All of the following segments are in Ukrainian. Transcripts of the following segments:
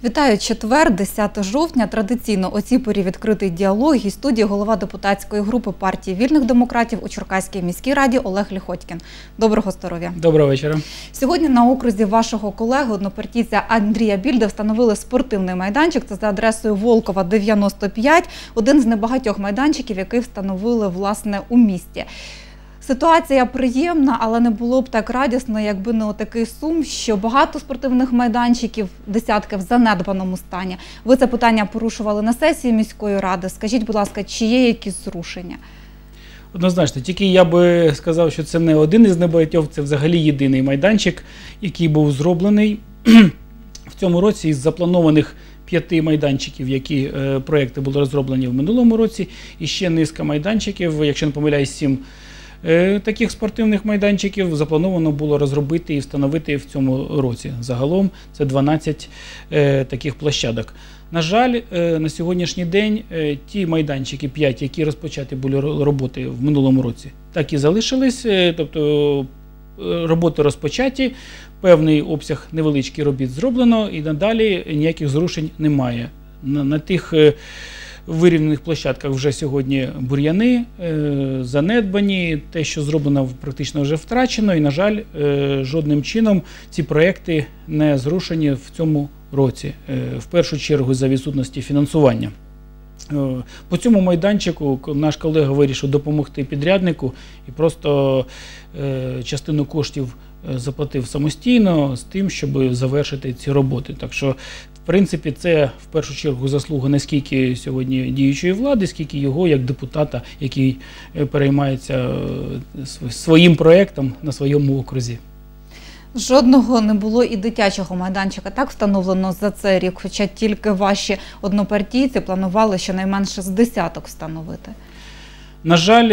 Вітаю, четвер, 10 жовтня. Традиційно о цій порі відкритий діалог. І студії голова депутатської групи партії вільних демократів у Черкаській міській раді Олег Ліхотькін. Доброго здоров'я. Доброго вечора. Сьогодні на окрузі вашого колеги, однопартійця Андрія Більди, встановили спортивний майданчик. Це за адресою Волкова, 95. Один з небагатьох майданчиків, який встановили, власне, у місті. Ситуація приємна, але не було б так радісно, якби не отакий сум, що багато спортивних майданчиків, десятки в занедбаному стані. Ви це питання порушували на сесії міської ради. Скажіть, будь ласка, чи є якісь зрушення? Однозначно, тільки я би сказав, що це не один із небагатьох, це взагалі єдиний майданчик, який був зроблений в цьому році із запланованих 5 майданчиків, які проекти були розроблені в минулому році, і ще низка майданчиків, якщо не помиляюсь, 7 таких спортивних майданчиків заплановано було розробити і встановити в цьому році. Загалом це 12 таких площадок. На жаль, на сьогоднішній день ті майданчики, 5, які розпочаті були роботи в минулому році, так і залишились, тобто роботи розпочаті, певний обсяг невеличкий робіт зроблено і надалі ніяких зрушень немає. На тих вирівняних площадках вже сьогодні бур'яни, занедбані, те, що зроблено, практично вже втрачено, і, на жаль, жодним чином ці проекти не зрушені в цьому році, в першу чергу за відсутності фінансування. По цьому майданчику наш колега вирішив допомогти підряднику і просто частину коштів заплатив самостійно з тим, щоб завершити ці роботи. Так що, в принципі, це в першу чергу заслуга не скільки сьогодні діючої влади, скільки його як депутата, який переймається своїм проєктом на своєму окрузі. Жодного не було і дитячого майданчика, так встановлено за цей рік, хоча тільки ваші однопартійці планували щонайменше з десяток встановити. На жаль,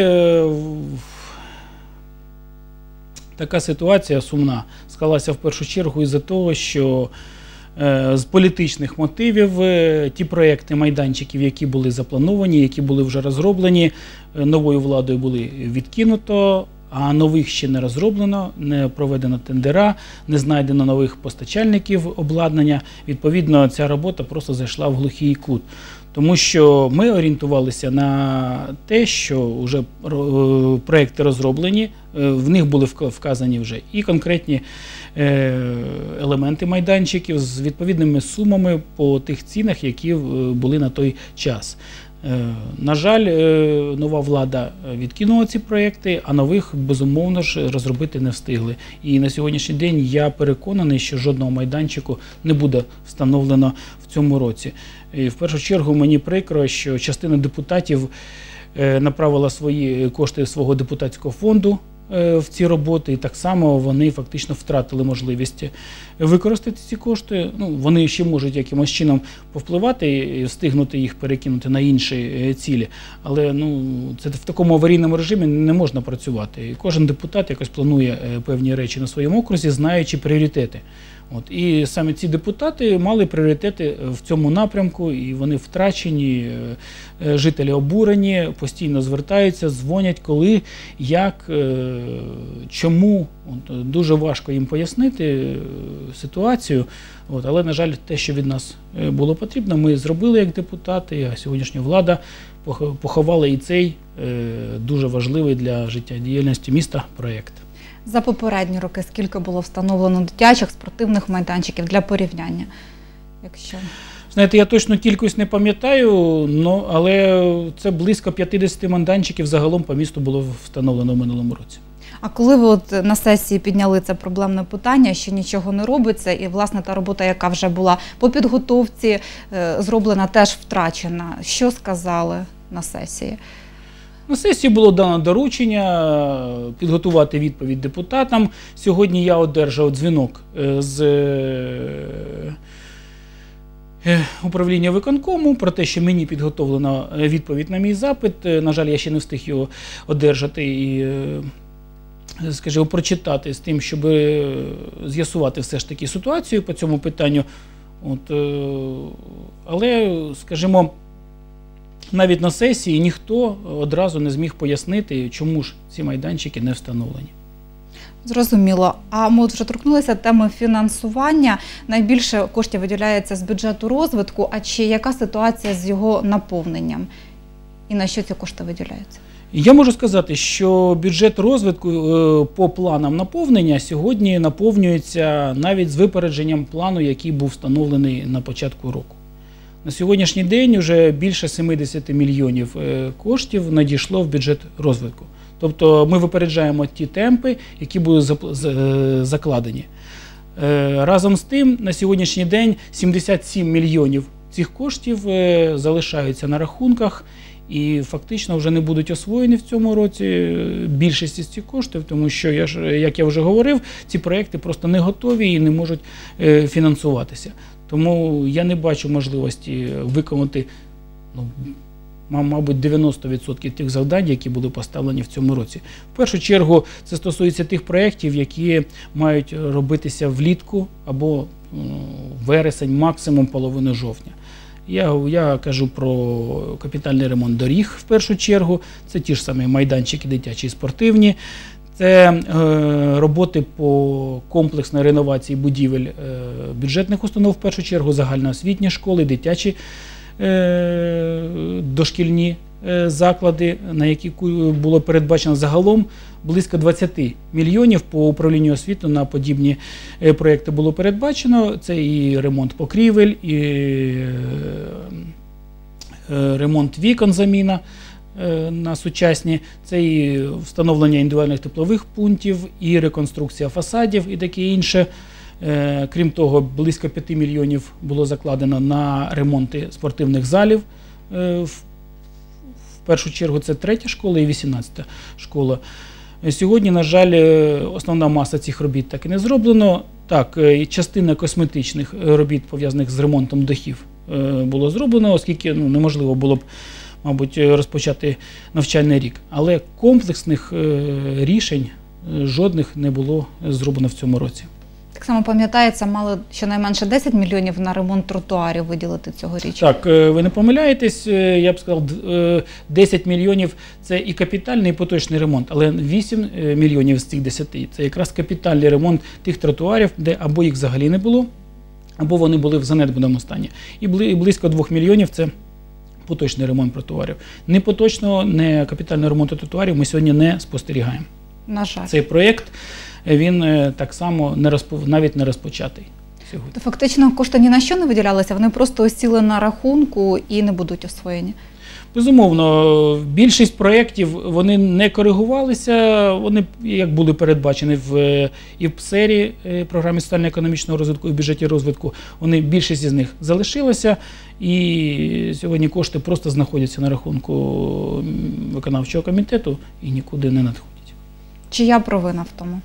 така ситуація сумна склалася в першу чергу із-за того, що з політичних мотивів ті проекти майданчиків, які були заплановані, які були вже розроблені, новою владою були відкинуто, а нових ще не розроблено, не проведено тендера, не знайдено нових постачальників обладнання. Відповідно, ця робота просто зайшла в глухий кут. Тому що ми орієнтувалися на те, що вже проекти розроблені, в них були вказані вже і конкретні елементи майданчиків з відповідними сумами по тих цінах, які були на той час. На жаль, нова влада відкинула ці проекти, а нових, безумовно ж, розробити не встигли. І на сьогоднішній день я переконаний, що жодного майданчику не буде встановлено в цьому році. І в першу чергу мені прикро, що частина депутатів направила свої кошти свого депутатського фонду в ці роботи, і так само вони фактично втратили можливість використати ці кошти. Вони ще можуть якимось чином повпливати і встигнути їх перекинути на інші цілі, але це в такому аварійному режимі не можна працювати. І кожен депутат якось планує певні речі на своєму окрузі, знаючи пріоритети. І саме ці депутати мали пріоритети в цьому напрямку, і вони втрачені, жителі обурені, постійно звертаються, дзвонять, коли, як, чому. Дуже важко їм пояснити ситуацію, але, на жаль, те, що від нас було потрібно, ми зробили як депутати, а сьогоднішня влада поховала і цей дуже важливий для життєдіяльності міста проєкт. За попередні роки скільки було встановлено дитячих спортивних майданчиків для порівняння? Знаєте, я точно кількість не пам'ятаю, але це близько 50 майданчиків загалом по місту було встановлено в минулому році. А коли ви на сесії підняли це проблемне питання, що нічого не робиться, і, власне, та робота, яка вже була по підготовці зроблена, теж втрачена, що сказали на сесії? На сесії було дано доручення підготувати відповідь депутатам. Сьогодні я одержав дзвінок з управління виконкому про те, що мені підготовлена відповідь на мій запит. На жаль, я ще не встиг його одержати і, скажімо, прочитати з тим, щоб з'ясувати все ж таки ситуацію по цьому питанню. Але, скажімо, навіть на сесії ніхто одразу не зміг пояснити, чому ж ці майданчики не встановлені. Зрозуміло. А ми вже торкнулися теми фінансування. Найбільше коштів виділяється з бюджету розвитку. А чи яка ситуація з його наповненням? І на що ці кошти виділяються? Я можу сказати, що бюджет розвитку по планам наповнення сьогодні наповнюється навіть з випередженням плану, який був встановлений на початку року. На сьогоднішній день вже більше 70 мільйонів коштів надійшло в бюджет розвитку. Тобто ми випереджаємо ті темпи, які були закладені. Разом з тим, на сьогоднішній день 77 мільйонів цих коштів залишаються на рахунках і фактично вже не будуть освоєні в цьому році більшість із цих коштів, тому що, як я вже говорив, ці проекти просто не готові і не можуть фінансуватися. Тому я не бачу можливості виконати, мабуть, 90% тих завдань, які були поставлені в цьому році. В першу чергу це стосується тих проєктів, які мають робитися влітку або вересень, максимум половину жовтня. Я кажу про капітальний ремонт доріг в першу чергу, це ті ж самі майданчики дитячі і спортивні, це роботи по комплексній реновації будівель бюджетних установ, в першу чергу загальноосвітні школи, дитячі дошкільні заклади, на які було передбачено загалом близько 20 мільйонів по управлінню освіти на подібні проєкти було передбачено. Це і ремонт покрівель, і ремонт вікон, заміна на сучасні, це і встановлення індивідуальних теплових пунктів, і реконструкція фасадів і таке інше. Крім того, близько 5 мільйонів було закладено на ремонти спортивних залів. В першу чергу це 3-я школа і 18-та школа. Сьогодні, на жаль, основна маса цих робіт так і не зроблено. Так, частина косметичних робіт, пов'язаних з ремонтом дахів, було зроблено, оскільки неможливо було б, мабуть, розпочати навчальний рік. Але комплексних рішень жодних не було зроблено в цьому році. Так само пам'ятається, мали щонайменше 10 мільйонів на ремонт тротуарів виділити цьогоріч. Так, ви не помиляєтесь, я б сказав, 10 мільйонів – це і капітальний, і поточний ремонт, але 8 мільйонів з цих 10 – це якраз капітальний ремонт тих тротуарів, де або їх взагалі не було, або вони були в занедбаному стані. І близько 2 мільйонів – це поточний ремонт тротуарів. Не поточного, не капітального ремонту тротуарів ми сьогодні не спостерігаємо. На жаль. Цей проєкт, він так само навіть не розпочатий сьогодні. То фактично кошти ні на що не виділялися, вони просто осіли на рахунку і не будуть освоєні? Безумовно, більшість проєктів, вони не коригувалися, вони як були передбачені і в ПСЕРі, програмі соціально-економічного розвитку, і в бюджеті розвитку, більшість із них залишилася, і сьогодні кошти просто знаходяться на рахунку виконавчого комітету і нікуди не надходять. Чия провина в тому?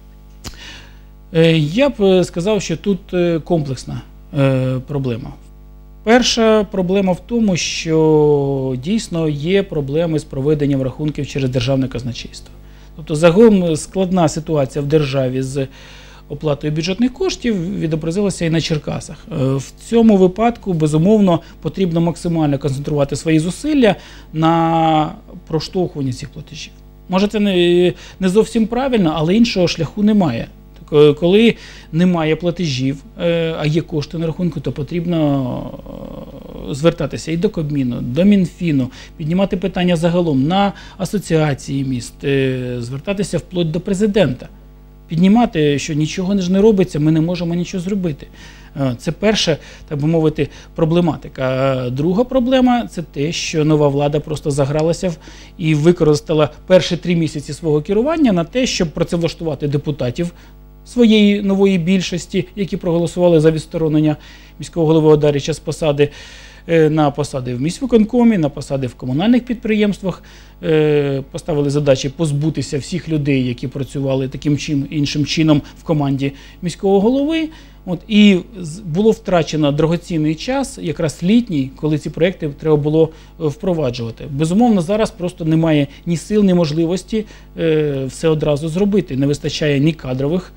Я б сказав, що тут комплексна проблема. Перша проблема в тому, що дійсно є проблеми з проведенням рахунків через державне казначейство. Тобто загалом складна ситуація в державі з оплатою бюджетних коштів відобразилася і на Черкасах. В цьому випадку, безумовно, потрібно максимально концентрувати свої зусилля на проштовхуванні цих платежів. Може, це не зовсім правильно, але іншого шляху немає. Коли немає платежів, а є кошти на рахунку, то потрібно звертатися і до Кабміну, до Мінфіну, піднімати питання загалом на асоціації міст, звертатися вплоть до президента. Піднімати, що нічого ж не робиться, ми не можемо нічого зробити. Це перша, так би мовити, проблематика. Друга проблема – це те, що нова влада просто загралася і використала перші 3 місяці свого керування на те, щоб працевлаштувати депутатів своєї нової більшості, які проголосували за відсторонення міського голови Одарича з посади, на посади в міськвиконкомі, на посади в комунальних підприємствах, поставили задачі позбутися всіх людей, які працювали таким чи іншим чином в команді міського голови. І було втрачено дорогоцінний час, якраз літній, коли ці проекти треба було впроваджувати. Безумовно, зараз просто немає ні сил, ні можливості все одразу зробити. Не вистачає ні кадрових,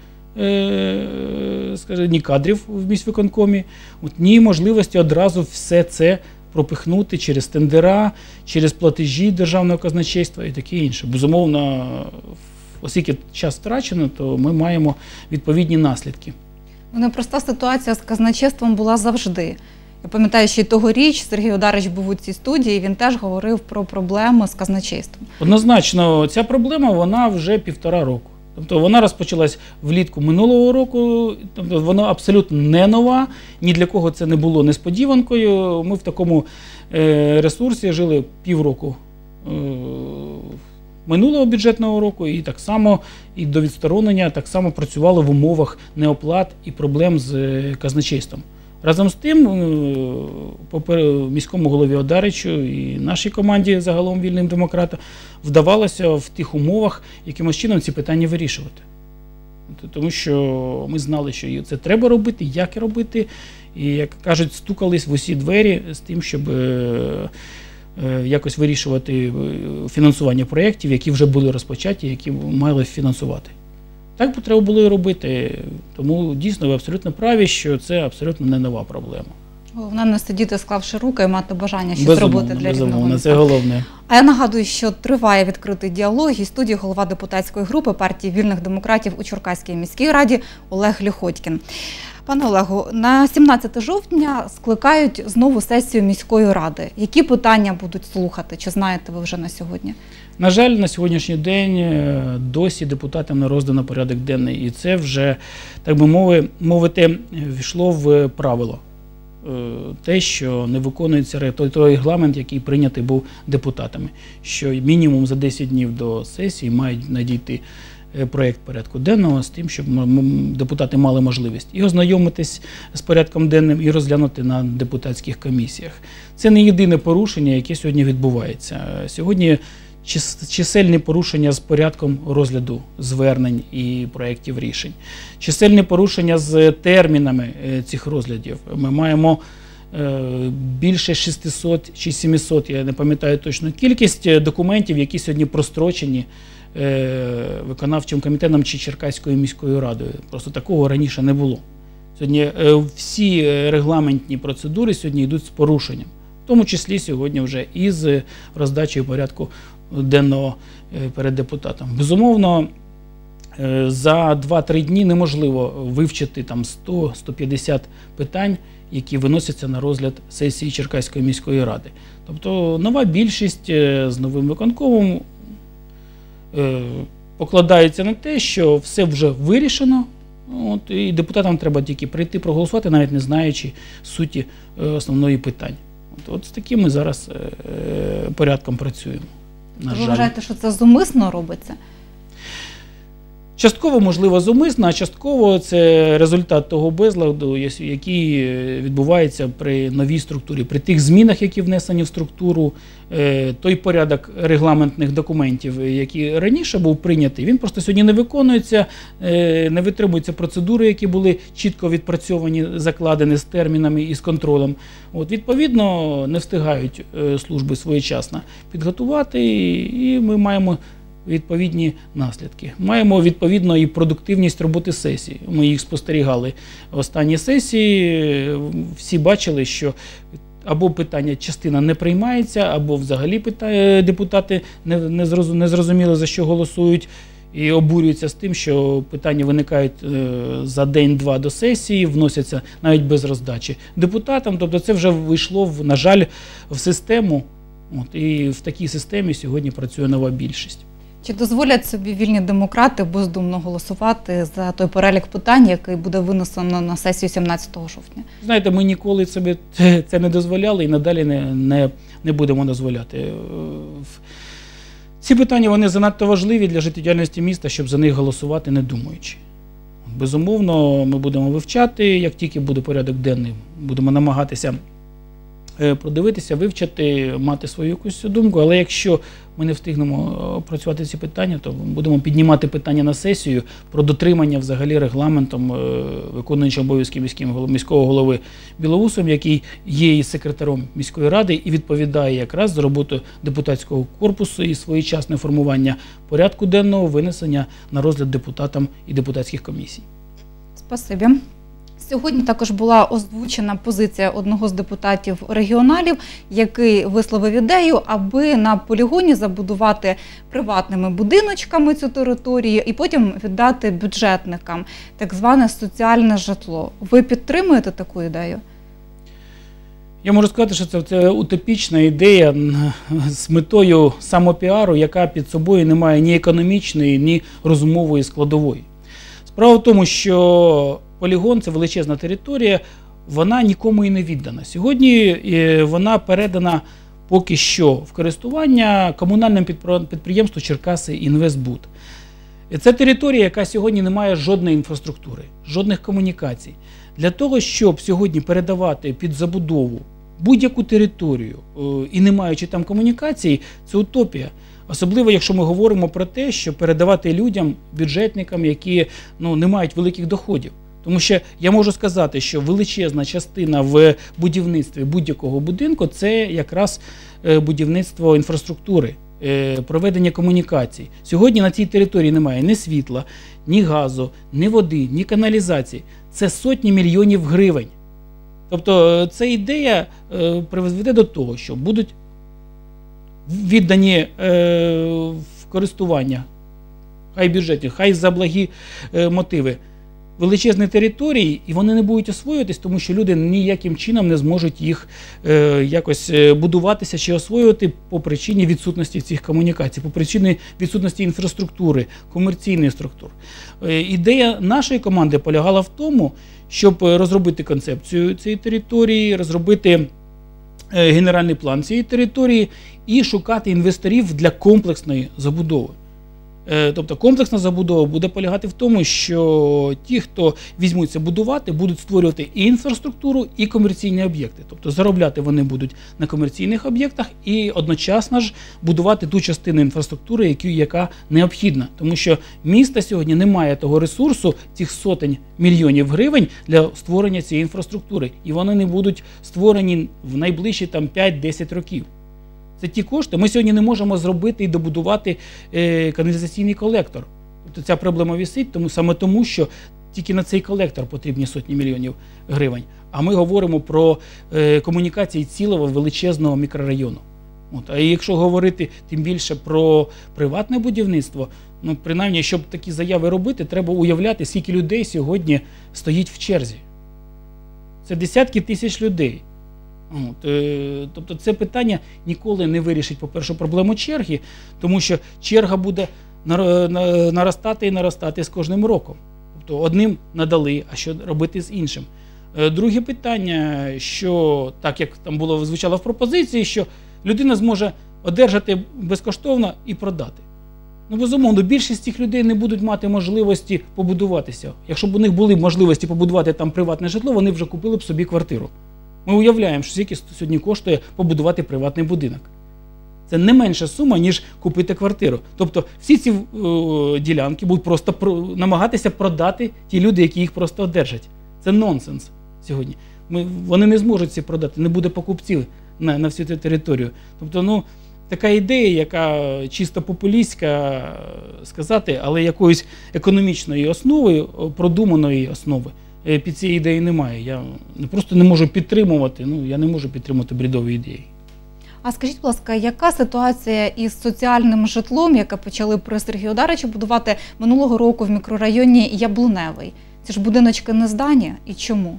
ні кадрів в міськвиконкомі, ні можливості одразу все це пропихнути через тендера, через платежі державного казначейства і таке інше. Безумовно, оскільки час втрачено, то ми маємо відповідні наслідки. Непроста ситуація з казначейством була завжди. Я пам'ятаю, що й тогоріч Сергій Одарич був у цій студії, він теж говорив про проблеми з казначейством. Однозначно, ця проблема, вона вже 1,5 року. Тобто вона розпочалась влітку минулого року, тобто вона абсолютно не нова, ні для кого це не було несподіванкою. Ми в такому ресурсі жили півроку минулого бюджетного року, і так само і до відсторонення так само працювали в умовах неоплат і проблем з казначейством. Разом з тим, міському голові Одаричу і нашій команді загалом Вільним демократам вдавалося в тих умовах якимось чином ці питання вирішувати. Тому що ми знали, що це треба робити, як робити, і, як кажуть, стукались в усі двері з тим, щоб якось вирішувати фінансування проєктів, які вже були розпочаті, які мали фінансувати. Так би треба було і робити. Тому дійсно ви абсолютно праві, що це абсолютно не нова проблема. Головне не сидіти, склавши руки, і мати бажання щось робити для рівного міста. Це головне. А я нагадую, що триває відкритий діалог, і в студії голова депутатської групи партії Вільних демократів у Чоркаській міській раді Олег Ліхотькін. Пане Олегу, на 17 жовтня скликають знову сесію міської ради. Які питання будуть слухати? Чи знаєте ви вже на сьогодні? На жаль, на сьогоднішній день досі депутатам не роздано порядок денний. І це вже, так би мовити, війшло в правило. Те, що не виконується той регламент, який прийнятий був депутатами. Що мінімум за 10 днів до сесії мають надійти проєкт порядку денного з тим, щоб депутати мали можливість і ознайомитись з порядком денним, і розглянути на депутатських комісіях. Це не єдине порушення, яке сьогодні відбувається. Сьогодні чисельні порушення з порядком розгляду звернень і проєктів рішень. Чисельні порушення з термінами цих розглядів. Ми маємо більше 600 чи 700, я не пам'ятаю точну кількість документів, які сьогодні прострочені виконавчим комітетом чи Черкаською міською радою. Просто такого раніше не було. Сьогодні всі регламентні процедури сьогодні йдуть з порушенням. В тому числі сьогодні вже і з роздачею порядку денного перед депутатом. Безумовно, за 2-3 дні неможливо вивчити там 100-150 питань, які виносяться на розгляд сесії Черкаської міської ради. Тобто нова більшість з новим виконкомом покладається на те, що все вже вирішено, і депутатам треба тільки прийти проголосувати, навіть не знаючи суті основної питань. От з таким ми зараз порядком працюємо. Ви вважаєте, що це зумисно робиться? Частково, можливо, зумисно, а частково це результат того безладу, який відбувається при новій структурі, при тих змінах, які внесені в структуру. Той порядок регламентних документів, який раніше був прийнятий, він просто сьогодні не виконується, не витримуються процедури, які були чітко відпрацьовані, закладені з термінами і з контролем. Відповідно, не встигають служби своєчасно підготувати, і ми маємо відповідні наслідки. Маємо відповідно і продуктивність роботи сесії. Ми їх спостерігали останні сесії, всі бачили, що або питання частина не приймається, або взагалі депутати не зрозуміли, за що голосують, і обурюються з тим, що питання виникають за день-два до сесії, вносяться навіть без роздачі депутатам. Тобто це вже вийшло, на жаль, в систему, і в такій системі сьогодні працює нова більшість. Чи дозволять собі вільні демократи бездумно голосувати за той перелік питань, який буде винесено на сесію 17 жовтня? Знаєте, ми ніколи собі це не дозволяли і надалі не будемо дозволяти. Ці питання, вони занадто важливі для життєдіяльності міста, щоб за них голосувати не думаючи. Безумовно, ми будемо вивчати, як тільки буде порядок денний, будемо намагатися продивитися, вивчати, мати свою якусь думку, але якщо ми не встигнемо опрацювати ці питання, то будемо піднімати питання на сесію про дотримання взагалі регламентом виконуючого обов'язки міського голови Білоусом, який є і секретарем міської ради і відповідає якраз за роботу депутатського корпусу і своєчасне формування порядку денного, винесення на розгляд депутатам і депутатських комісій. Спасибі. Сьогодні також була озвучена позиція одного з депутатів регіоналів, який висловив ідею, аби на полігоні забудувати приватними будиночками цю територію і потім віддати бюджетникам, так зване соціальне житло. Ви підтримуєте таку ідею? Я можу сказати, що це утопічна ідея з метою самопіару, яка під собою не має ні економічної, ні розумової складової. Справа в тому, що полігон – це величезна територія, вона нікому і не віддана. Сьогодні вона передана поки що в користування комунальному підприємству «Черкаси-Інвестбуд». Це територія, яка сьогодні не має жодної інфраструктури, жодних комунікацій. Для того, щоб сьогодні передавати під забудову будь-яку територію і не маючи там комунікацій, це утопія. Особливо, якщо ми говоримо про те, що передавати людям, бюджетникам, які не мають великих доходів. Тому що я можу сказати, що величезна частина в будівництві будь-якого будинку – це якраз будівництво інфраструктури, проведення комунікацій. Сьогодні на цій території немає ні світла, ні газу, ні води, ні каналізації. Це сотні мільйонів гривень. Тобто ця ідея приведе до того, що будуть віддані в користування, хай бюджетні, хай за благі мотиви, величезні території, і вони не будуть освоюватись, тому що люди ніяким чином не зможуть їх якось будуватися чи освоювати по причині відсутності цих комунікацій, по причині відсутності інфраструктури, комерційних структур. Ідея нашої команди полягала в тому, щоб розробити концепцію цієї території, розробити генеральний план цієї території і шукати інвесторів для комплексної забудови. Тобто комплексна забудова буде полягати в тому, що ті, хто візьмуться будувати, будуть створювати і інфраструктуру, і комерційні об'єкти. Тобто заробляти вони будуть на комерційних об'єктах і одночасно ж будувати ту частину інфраструктури, яка необхідна. Тому що місто сьогодні не має того ресурсу, цих сотень мільйонів гривень для створення цієї інфраструктури. І вони не будуть створені в найближчі 5-10 років. Це ті кошти. Ми сьогодні не можемо зробити і добудувати каналізаційний колектор. Тобто ця проблема висить саме тому, що тільки на цей колектор потрібні сотні мільйонів гривень. А ми говоримо про комунікації цілого величезного мікрорайону. А якщо говорити тим більше про приватне будівництво, принаймні, щоб такі заяви робити, треба уявляти, скільки людей сьогодні стоїть в черзі. Це десятки тисяч людей. Тобто це питання ніколи не вирішить, по-перше, проблему черги, тому що черга буде наростати і наростати з кожним роком. Тобто одним надали, а що робити з іншим. Друге питання, що так як там звучало в пропозиції, що людина зможе одержати безкоштовно і продати. Безумовно, більшість цих людей не будуть мати можливості побудуватися. Якщо б у них були можливості побудувати там приватне житло, вони вже купили б собі квартиру. Ми уявляємо, що скільки сьогодні коштує побудувати приватний будинок. Це не менша сума, ніж купити квартиру. Тобто всі ці ділянки будуть просто намагатися продати ті люди, які їх просто одержать. Це нонсенс сьогодні. Вони не зможуть ці продати, не буде покупців на всю цю територію. Тобто, така ідея, яка чисто популістська сказати, але якоїсь економічної основи, продуманої основи під цією ідеєю немає. Я просто не можу підтримувати, я не можу підтримувати бредові ідеї. А скажіть, будь ласка, яка ситуація із соціальним житлом, яке почали при Сергію Одаричу будувати минулого року в мікрорайоні Яблуневий? Ці ж будиночки не здані і чому?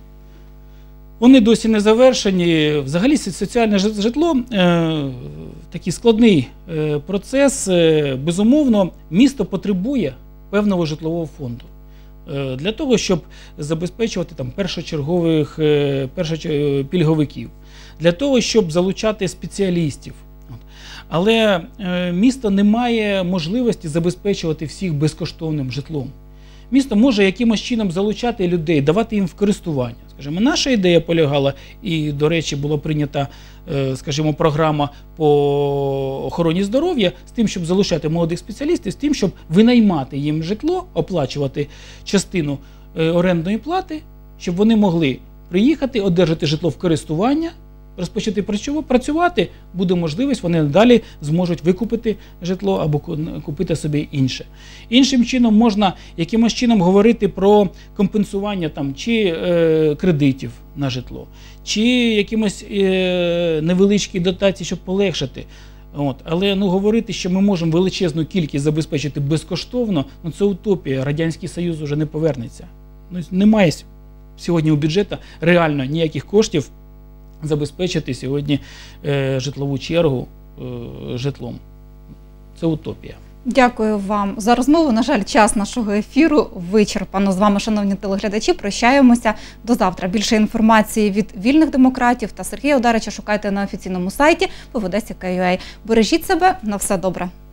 Вони досі не завершені. Взагалі соціальне житло – такий складний процес. Безумовно, місто потребує певного житлового фонду. Для того, щоб забезпечувати першочергових пільговиків, для того, щоб залучати спеціалістів. Але місто не має можливості забезпечувати всіх безкоштовним житлом. Місто може якимось чином залучати людей, давати їм в користування. Скажімо, наша ідея полягала, і, до речі, була прийнята, програма по охороні здоров'я з тим, щоб залучати молодих спеціалістів, з тим, щоб винаймати їм житло, оплачувати частину орендної плати, щоб вони могли приїхати, одержати житло в користування розпочати працювати, буде можливість, вони надалі зможуть викупити житло або купити собі інше. Іншим чином можна якимось чином говорити про компенсування чи кредитів на житло, чи якимось невеличкі дотації, щоб полегшити. Але говорити, що ми можемо величезну кількість забезпечити безкоштовно, це утопія. Радянський Союз вже не повернеться. Немає сьогодні у бюджету реально ніяких коштів забезпечити сьогодні житлову чергу житлом. Це утопія. Дякую вам за розмову. На жаль, час нашого ефіру вичерпано. З вами, шановні телеглядачі, прощаємося до завтра. Більше інформації від вільних демократів та Сергія Одарича шукайте на офіційному сайті www.odessa.ua. Бережіть себе, на все добре.